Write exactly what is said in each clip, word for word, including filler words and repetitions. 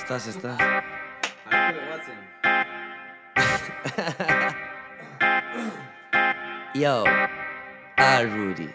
Estás, estás. Yo, I'm Rudy.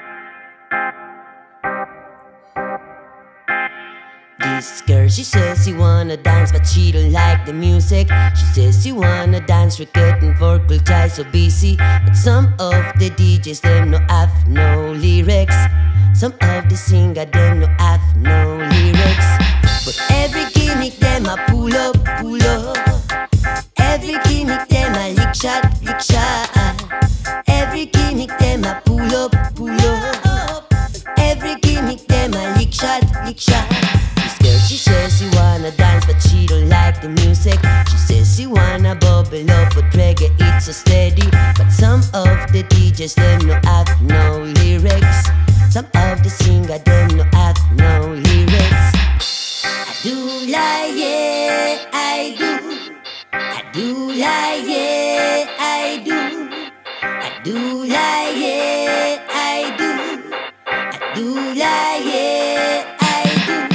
This girl, she says she wanna dance, but she don't like the music. She says she wanna dance, reggaeton, vocal tie, so busy. But some of the D Js, them no have no lyrics. Some of the singer, them no have no lyrics. But every gimmick, them a pull up, pull up. Every gimmick, them a lick shot, lick shot. Every gimmick, them a pull up, pull up. Every gimmick, them a lick shot, lick shot. Girl, she says she wanna dance, but she don't like the music. She says she wanna bubble up, but reggae it's so steady. But some of the D Js, them no have no lyrics. Some of the singer, them no have no lyrics. I do like, yeah, I do. I do like, yeah, I do. I do like, yeah, I do. I do like, yeah, I do.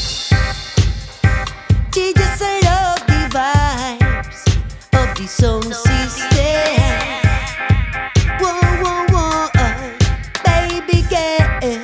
She just I love the vibes of the sound system. Whoa, whoa, whoa, baby girl.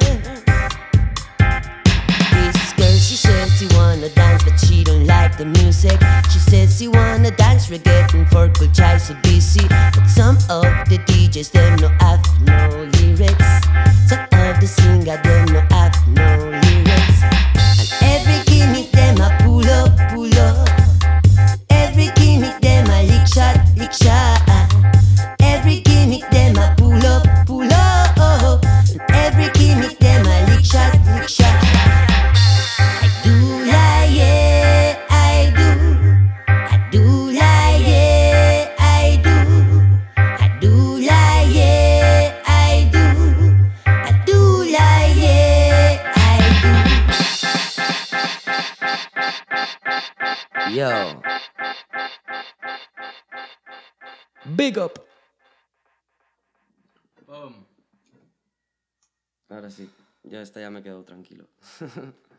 This girl, she says she wanna dance, but she don't like the music. She says she wanna dance, reggaeton, vocal try, so busy. But some of the D Js, them no have no lyrics. Some of the singer, them no have no lyrics. And every gimmick, them a pull up, pull up. Every gimmick, them a lick shot, lick shot. Every gimmick, them a pull up, pull up. And every gimmick, them a lick shot, lick shot. I do like, yeah, I do. I do like, yeah, I do. I do like, yeah, I do. I do like, yeah, I do. Yo. Big up. Boom. Ahora sí, ya está, ya me quedo tranquilo.